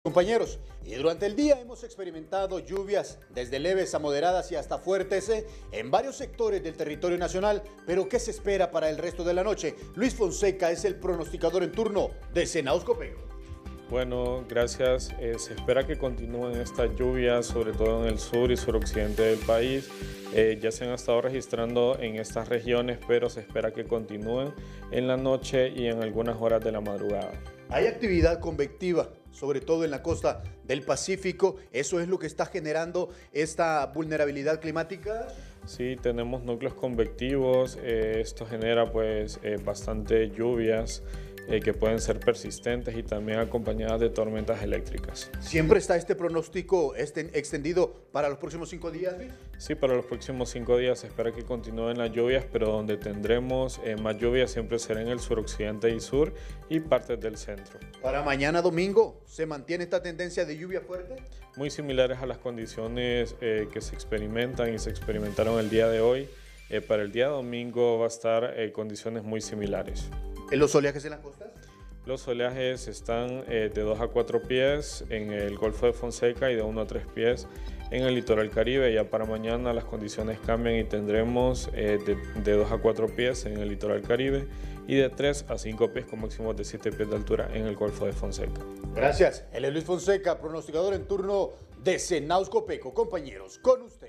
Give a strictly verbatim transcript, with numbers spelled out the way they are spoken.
Compañeros, y durante el día hemos experimentado lluvias desde leves a moderadas y hasta fuertes eh, en varios sectores del territorio nacional, pero ¿qué se espera para el resto de la noche? Luis Fonseca es el pronosticador en turno de Cenaos Copeco. Bueno, gracias. Eh, se espera que continúen estas lluvias, sobre todo en el sur y suroccidente del país. Eh, ya se han estado registrando en estas regiones, pero se espera que continúen en la noche y en algunas horas de la madrugada. Hay actividad convectiva, sobre todo en la costa del Pacífico. ¿Eso es lo que está generando esta vulnerabilidad climática? Sí, tenemos núcleos convectivos. Eh, esto genera pues eh, bastante lluvias eh, que pueden ser persistentes y también acompañadas de tormentas eléctricas. ¿Siempre está este pronóstico este, extendido para los próximos cinco días, Luis? Sí, para los próximos cinco días se espera que continúen las lluvias, pero donde tendremos eh, más lluvias siempre será en el suroccidente y sur y partes del centro. Para mañana domingo, ¿se mantiene esta tendencia de lluvia fuerte? Muy similares a las condiciones eh, que se experimentan y se experimentaron el día de hoy. Eh, para el día domingo va a estar eh, condiciones muy similares. ¿En los oleajes en las costas? Los oleajes están eh, de dos a cuatro pies en el Golfo de Fonseca y de uno a tres pies en el litoral Caribe. Ya para mañana las condiciones cambian y tendremos eh, de, de dos a cuatro pies en el litoral Caribe y de tres a cinco pies con máximos de siete pies de altura en el Golfo de Fonseca. Gracias. Él es Luis Fonseca, pronosticador en turno de Cenaos Copeco. Compañeros, con usted.